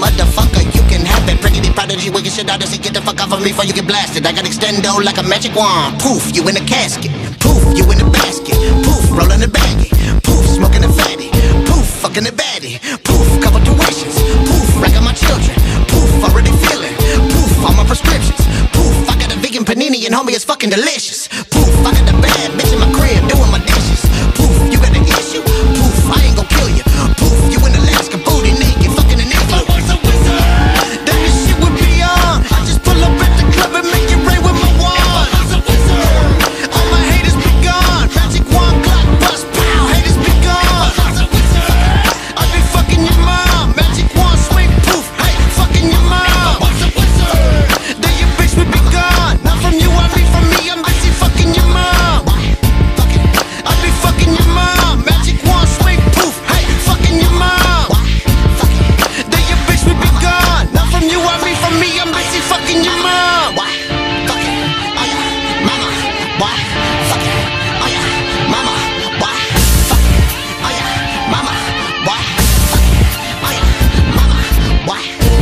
motherfucker, you can have it. Pretty prodigy, wicked shit out of shit. Get the fuck off of me before you get blasted. I got extendo like a magic wand. Poof, you in a casket. Poof, you in a basket. Poof, rolling a baggie. Poof, smoking a fatty. Poof, fucking a baddie. Poof, couple tuitions. Poof, racking my children. Poof, already feeling. Poof, all my prescriptions. Poof, I got a vegan panini and homie, it's fucking delicious. Poof, I got a bad bitch in my crib doing my dishes. Poof, you got an issue? Poof, I ain't gon' kill you. Poof, you in Alaska, booty naked, fucking an igloo. I was a wizard. Then this shit would be on. I just pull up at the club and make it rain with my wand. I was a wizard. All my haters be gone. Magic wand, clock, bust, pow. Haters be gone. I was a wizard. I be fucking your mom. Magic wand, swing, poof. Hey, fucking your mom. I was a wizard. Then your bitch would be gone. Not from you, I mean from me. I'm busy fucking your mom. I be fucking your mom. Magic wand, swing, poof. Hey, fucking your mom. Then your bitch would be gone. Not from you, I mean from me. I'm busy fucking your mom. Mama, why? Fucking, oh yeah, mama, why? Fucking, oh yeah, mama, why? Fucking, oh yeah, mama, why?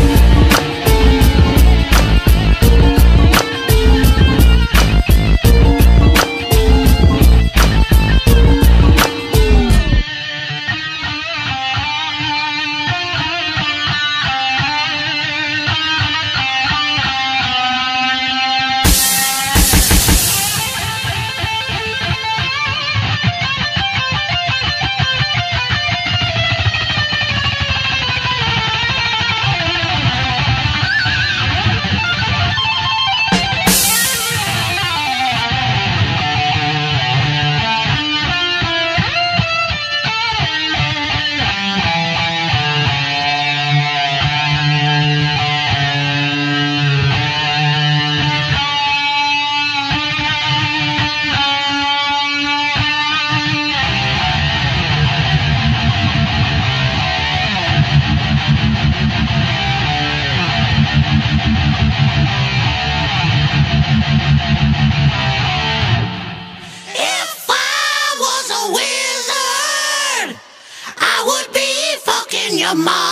If I was a wizard, I would be fucking your mom.